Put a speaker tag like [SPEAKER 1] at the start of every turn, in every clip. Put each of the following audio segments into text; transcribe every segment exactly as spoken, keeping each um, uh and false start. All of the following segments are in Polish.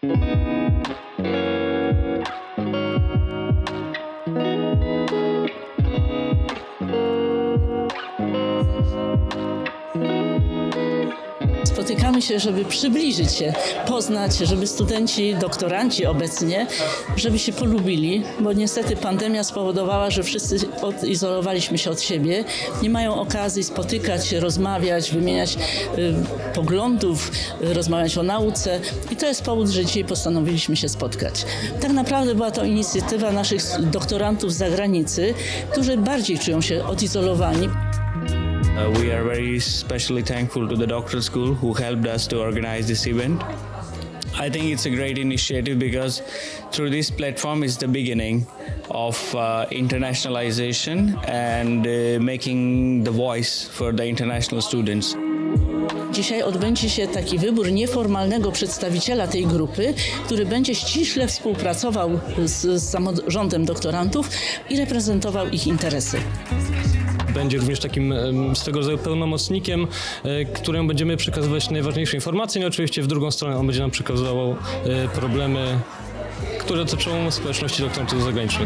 [SPEAKER 1] Spotykamy się, żeby przybliżyć się, poznać, żeby studenci, doktoranci obecnie, żeby się polubili, bo niestety pandemia spowodowała, że wszyscy odizolowaliśmy się od siebie, nie mają okazji spotykać się, rozmawiać, wymieniać y, poglądów, y, rozmawiać o nauce i to jest powód, że dzisiaj postanowiliśmy się spotkać. Tak naprawdę była to inicjatywa naszych doktorantów z zagranicy, którzy bardziej czują się odizolowani.
[SPEAKER 2] Uh, we are very especially thankful to the doctoral school who helped us to organize this event. I think it's a great initiative because through this platform is the beginning of uh, internationalization and uh, making the voice for the international students.
[SPEAKER 1] Dzisiaj odbędzie się taki wybór nieformalnego przedstawiciela tej grupy, który będzie ściśle współpracował z, z samorządem doktorantów i reprezentował ich interesy.
[SPEAKER 3] Będzie również takim swego rodzaju pełnomocnikiem, któremu będziemy przekazywać najważniejsze informacje, no i oczywiście w drugą stronę on będzie nam przekazywał problemy, które dotyczą społeczności doktorantów zagranicznych.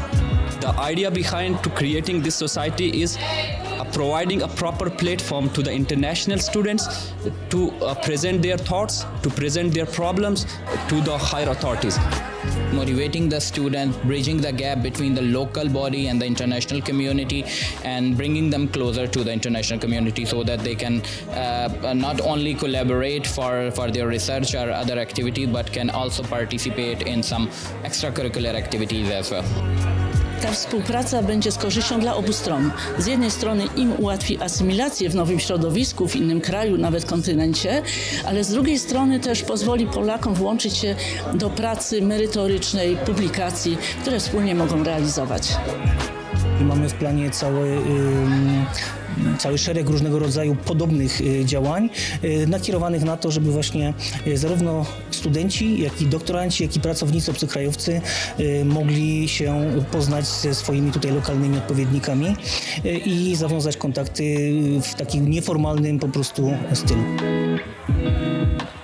[SPEAKER 4] The idea behind to creating this society is uh, providing a proper platform to the international students to uh, present their thoughts, to present their problems to the higher authorities.
[SPEAKER 5] Motivating the student, bridging the gap between the local body and the international community and bringing them closer to the international community so that they can uh, not only collaborate for, for their research or other activities but can also participate in some extracurricular activities as well.
[SPEAKER 1] Ta współpraca będzie z korzyścią dla obu stron. Z jednej strony im ułatwi asymilację w nowym środowisku, w innym kraju, nawet kontynencie, ale z drugiej strony też pozwoli Polakom włączyć się do pracy merytorycznej, publikacji, które wspólnie mogą realizować.
[SPEAKER 6] Mamy w planie cały, cały szereg różnego rodzaju podobnych działań nakierowanych na to, żeby właśnie zarówno studenci, jak i doktoranci, jak i pracownicy obcokrajowcy mogli się poznać ze swoimi tutaj lokalnymi odpowiednikami i zawiązać kontakty w takim nieformalnym po prostu stylu.